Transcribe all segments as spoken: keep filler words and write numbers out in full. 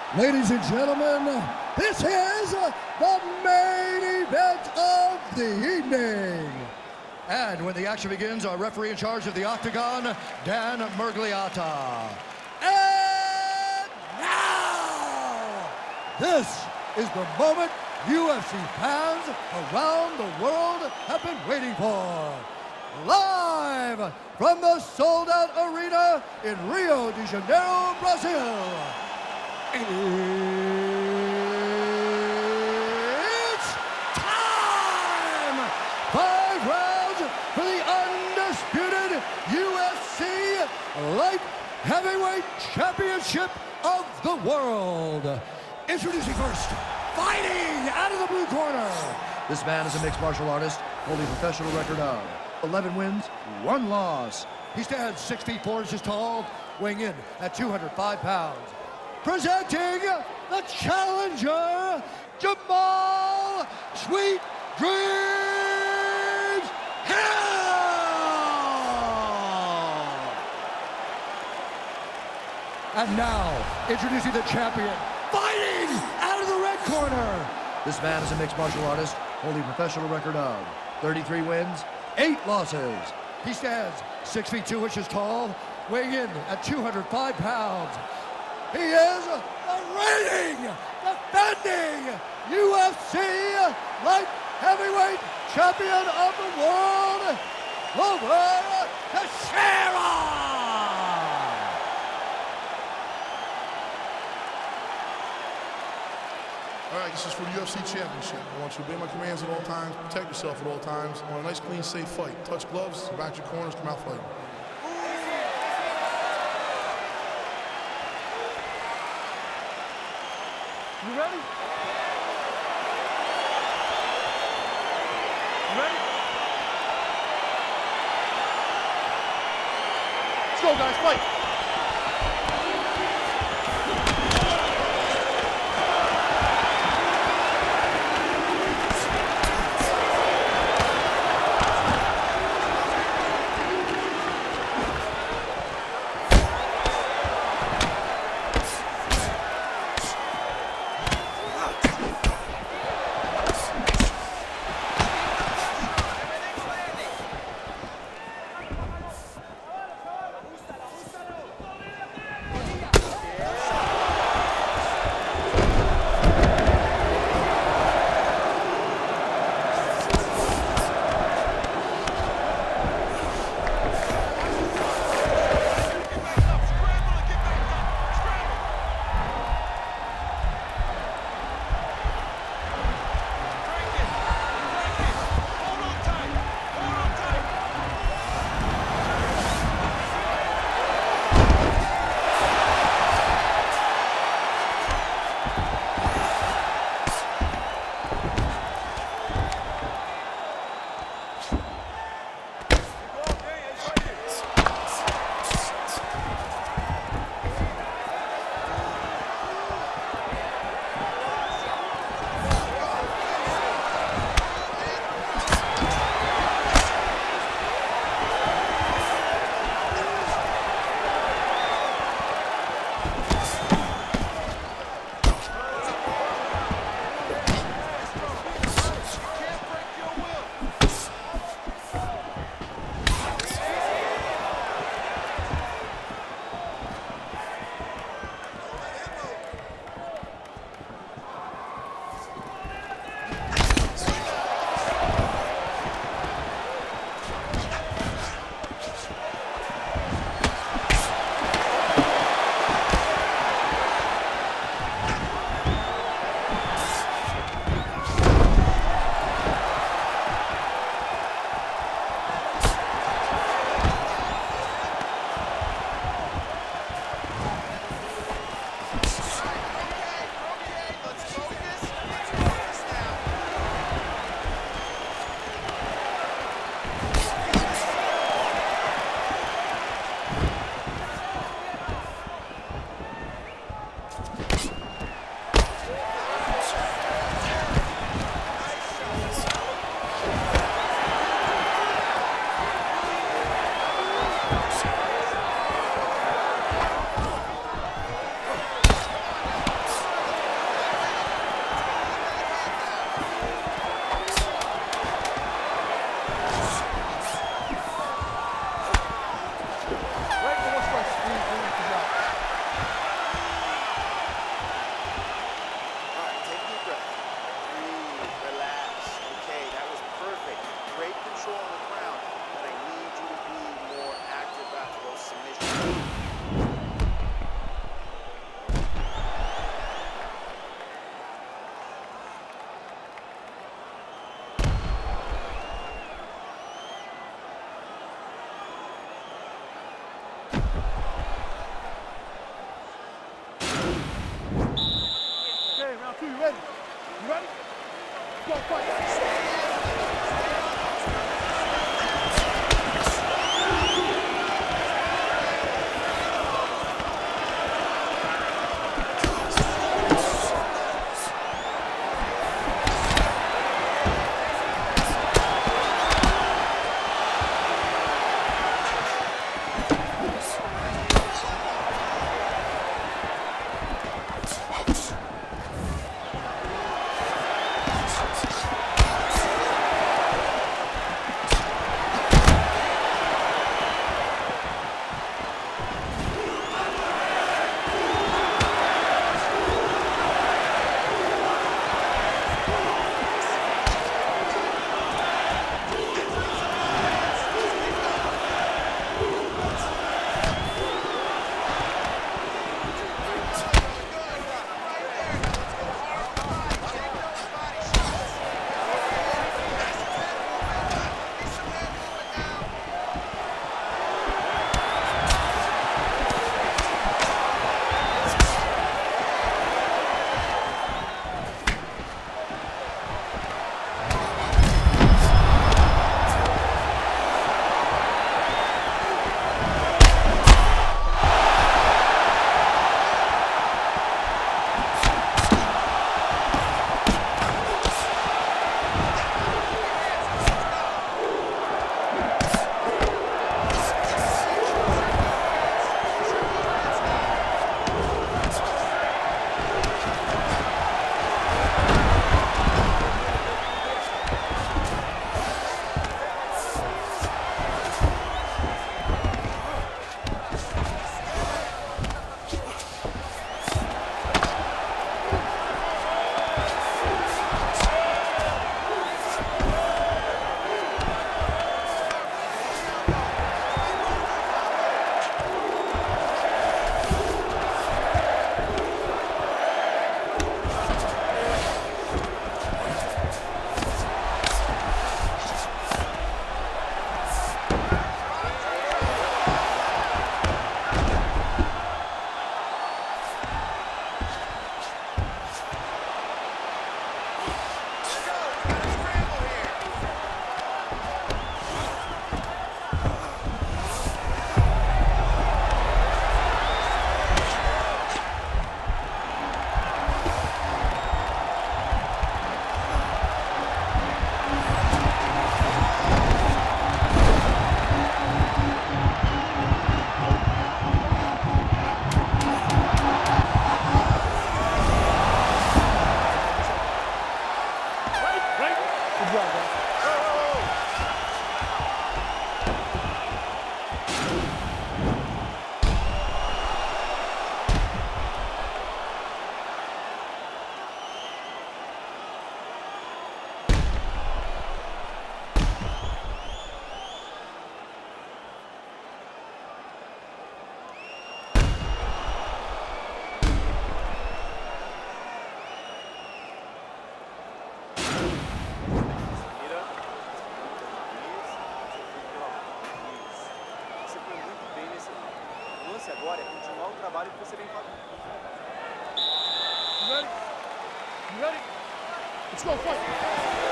Ladies and gentlemen, this is the main event of the evening. And when the action begins, our referee in charge of the Octagon, Dan Miragliotta. And now, this is the moment U F C fans around the world have been waiting for. Live from the sold-out arena in Rio de Janeiro, Brazil. It's time! Five rounds for the undisputed U F C Light Heavyweight Championship of the world. Introducing first, fighting out of the blue corner. This man is a mixed martial artist, holding a professional record of eleven wins, one loss. He stands six feet four inches tall, weighing in at two hundred five pounds. Presenting the challenger, Jamal Sweet Dreams Hill! And now, introducing the champion, fighting out of the red corner. This man is a mixed martial artist, holding a professional record of thirty-three wins, eight losses. He stands six feet two inches tall, weighing in at two hundred five pounds. He is the reigning, defending U F C Light Heavyweight Champion of the world, Glover Teixeira! All right, this is for the U F C Championship. I want you to obey my commands at all times, protect yourself at all times. I want a nice, clean, safe fight. Touch gloves, back your corners, come out fighting. You ready? You ready? Let's go, guys, fight! Two, you ready? You ready? Go, fight. Agora é continuar o trabalho que você vem fazendo. You ready? You ready? Let's go, fight.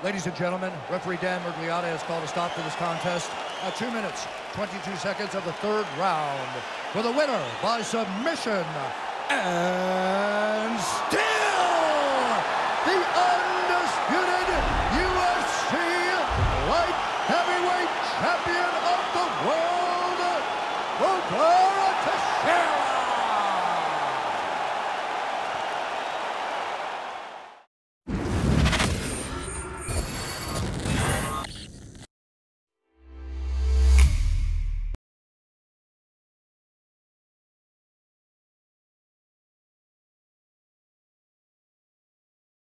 Ladies and gentlemen, referee Dan Mergliotta has called a stop to this contest at two minutes, twenty-two seconds of the third round. For the winner by submission and still